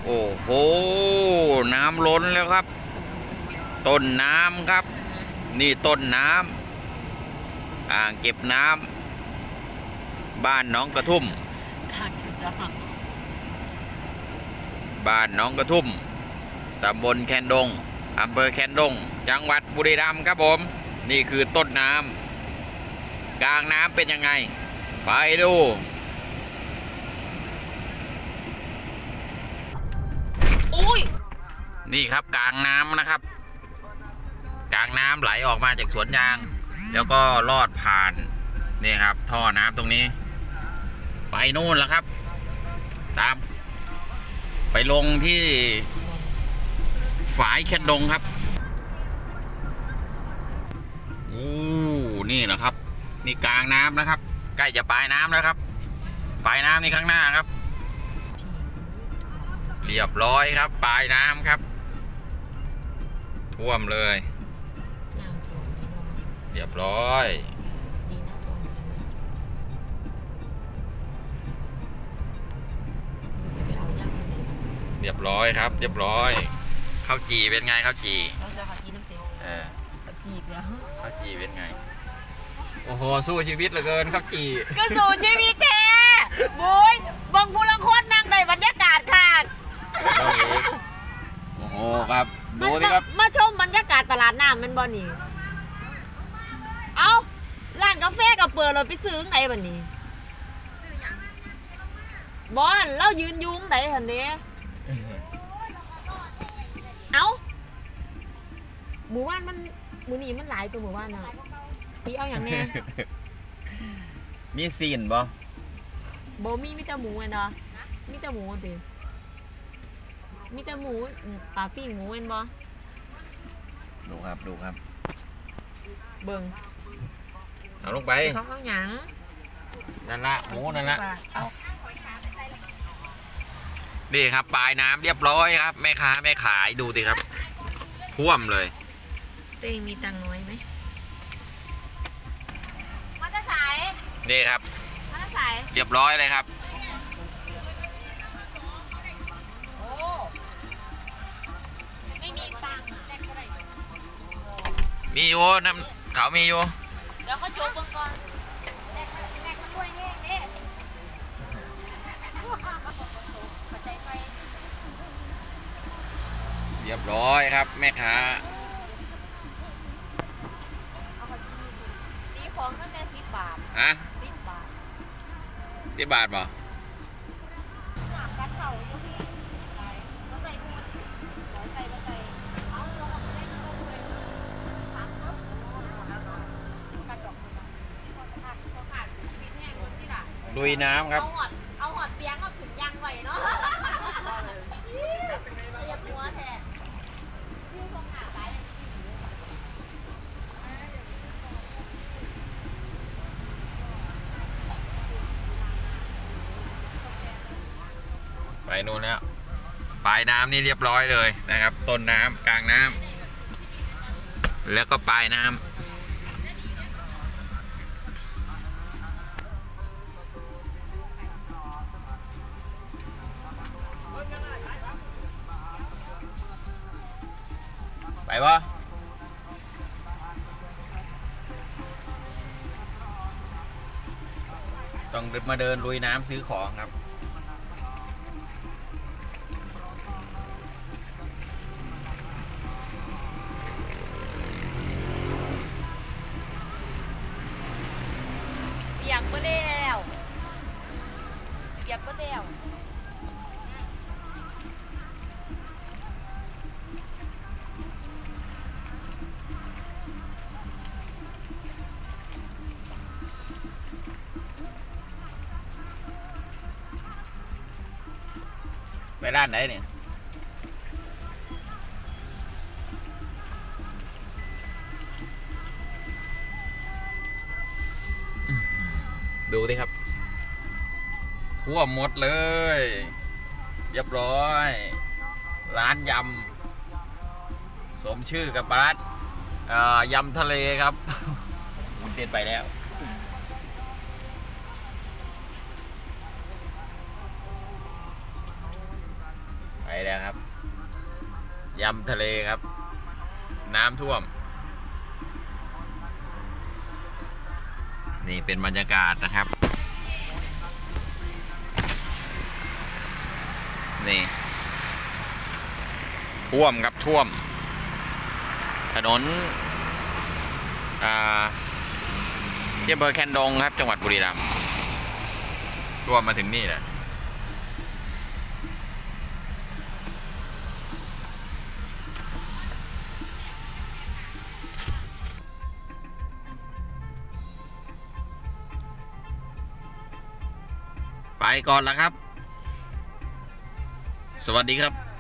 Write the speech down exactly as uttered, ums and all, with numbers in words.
โอ้โหน้ำล้นแล้วครับต้นน้ำครับนี่ต้นน้ำอ่างเก็บน้ำบ้านหนองกระทุ่มบ้านหนองกระทุ่มตำบลแคนดงอำเภอแคนดงจังหวัดบุรีรัมย์ครับผมนี่คือต้นน้ำกลางน้ำเป็นยังไงไปดูอุ้ยนี่ครับกลางน้ำนะครับกลางน้ำไหลออกมาจากสวนยางแล้วก็ลอดผ่านนี่ครับท่อน้ำตรงนี้ไปนู่นแล้วครับตามไปลงที่ฝายแคนดงครับโอ้นี่แหละครับนี่กลางน้ำนะครับใกล้จะปลายน้ำแล้วครับปลายน้ำนี่ข้างหน้าครับเรียบร้อยครับปลายน้ำครับท่วมเลยเรียบร้อยเรียบร้อยครับเรียบร้อยข้าวจี่เป็นไงข้าวจี่เราจะขอกินน้ำเตียวเออข้าวจี่แล้วข้าวจี่เป็นไงโอ้โหสู้ชีวิตเหลือเกินข้าวจี่ก็สู้ชีวิตแท้บุ้ยบังพูลังโคตรนั่งในบรรยากาศค่ะโอ้โหครับดูดิครับมาชมบรรยากาศตลาดน้ำมันบ่นี่เอาร้านกาแฟกับเปิดเราไปซื้อไหนบันนี้บอลเรายืนยุ้งไหนหันนี้เอาหมู่บ้านมันหมู่นี้มันหลายตัวหมู่บ้านนะพี่เอาอย่างแน่มีซีนบ่บ่มีมิแต่หมูเนาะมิแต่หมูติมิแต่หมูปลาปิ้งหมูเห็นบ่ดูครับดูครับเบิ่งเอาลงไปเขาเอาหยังนั่นละหมูนั่นละนี่ครับปลายน้ำเรียบร้อยครับแม่ค้าแม่ขายดูสิครับท่วมเลยตัวเองมีตังค์น้อยไหมมาจะสายนี่ครับมาจะสายเรียบร้อยเลยครับโอ้ไม่มีตังค์มีอยู่น้ำเขามีอยู่เดี๋ยวเขาโจมก่อนเรียบร้อยครับแม่ค้าสีของก็แค่สิบบาทฮะสิบบาทสิบบาทป่ะลุยน้ำครับเอาหอดเอาหอดเตียงเอาถุงยางไว้เนาะอย่าหัวแท้ไปนู่นแล้วปลายน้ำนี่เรียบร้อยเลยนะครับต้นน้ำกลางน้ำแล้วก็ปลายน้ำไปวะต้องมาเดินลุยน้ำซื้อของครับเปียกก็แล้วเปียกก็แล้วไปร้านไหนเนี่ยดูสิครับท่วมหมดเลยเรียบร้อยร้านยำสมชื่อกับร้านยำทะเลครับวุ้นเส้นไปแล้ว ไปแล้วครับยำทะเลครับน้ำท่วมนี่เป็นบรรยากาศนะครับนี่ท่วมครับท่วมถนนอ่าที่อำเภอแคนดงครับจังหวัดบุรีรัมย์ท่วมมาถึงนี่แหละไปก่อนแล้วครับสวัสดีครับ